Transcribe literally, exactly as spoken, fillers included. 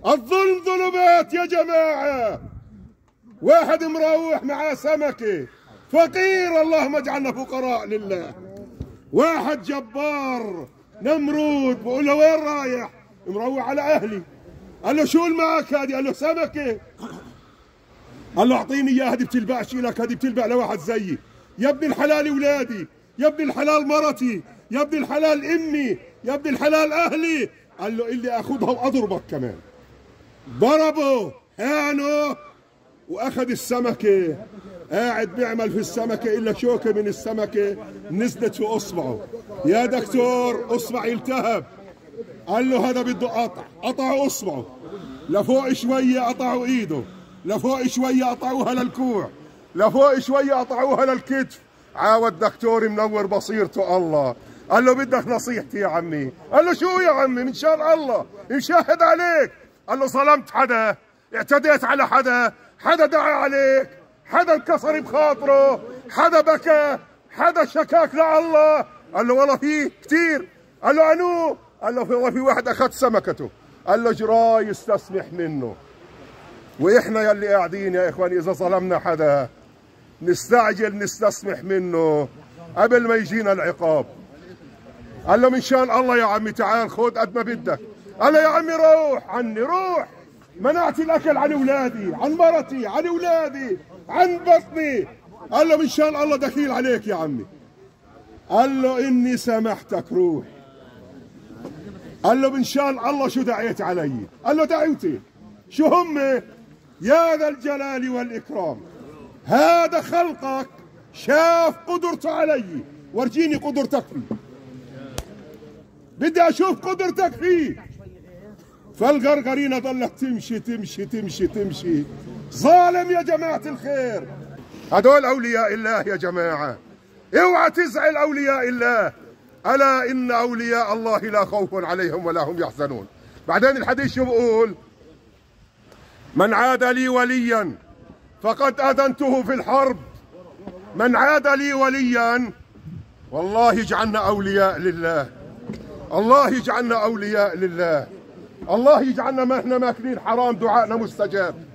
الظلم ظلمات يا جماعة. واحد مروح معاه سمكة، فقير اللهم اجعلنا فقراء لله. واحد جبار نمرود بقول له وين رايح؟ مروح على أهلي. قال له شو اللي معك هذه؟ قال له سمكة. قال له اعطيني اياها، هذه بتلبقش لك، هذه بتلبق لواحد زيي. يا ابن الحلال اولادي، يا ابن الحلال مرتي، يا ابن الحلال امي، يا ابن الحلال اهلي. قال له اللي اخذها واضربك كمان. ضربه هانه واخذ السمكه. قاعد بيعمل في السمكه الا شوكه من السمكه نزلت في اصبعه. يا دكتور اصبعي التهب. قال له هذا بده قطع. قطعوا اصبعه لفوق شويه، قطعوا ايده لفوق شويه، قطعوها للكوع لفوق شويه، قطعوها للكتف. عاود دكتور منور بصيرته الله. قال له بدك نصيحتي يا عمي؟ قال له شو يا عمي؟ من شان الله مشاهد عليك. قال له ظلمت حدا؟ اعتديت على حدا؟ حدا دعا عليك؟ حدا انكسر بخاطره؟ حدا بكى؟ حدا شكاك لله؟ قال له والله في كثير. قال له عنو؟ قال له والله في واحد اخذ سمكته. قال له جراي يستسمح منه. واحنا يلي قاعدين يا اخواني اذا ظلمنا حدا نستعجل نستسمح منه قبل ما يجينا العقاب. قال له من شان الله يا عمي تعال خذ قد ما بدك. قال له يا عمي روح عني، روح. منعت الاكل عن اولادي، عن مرتي، عن اولادي، عن بطني. قال له من شان الله دخيل عليك يا عمي. قال له اني سامحتك روح. قال له من شان الله شو دعيت علي؟ قال له دعوتي شو هم؟ يا ذا الجلال والإكرام هذا خلقك شاف قدرته علي، ورجيني قدرتك فيه، بدي أشوف قدرتك فيه. فالغرغرينة ظلت تمشي تمشي تمشي تمشي. ظالم يا جماعة الخير. هدول أولياء الله يا جماعة، اوعى تزعل أولياء الله. ألا إن أولياء الله لا خوف عليهم ولا هم يحزنون. بعدين الحديث شو بقول؟ من عاد لي وليا فقد أذنته في الحرب. من عاد لي وليا والله يجعلنا أولياء لله. الله يجعلنا أولياء لله. الله يجعلنا ما احنا ماكلين حرام دعائنا مستجاب.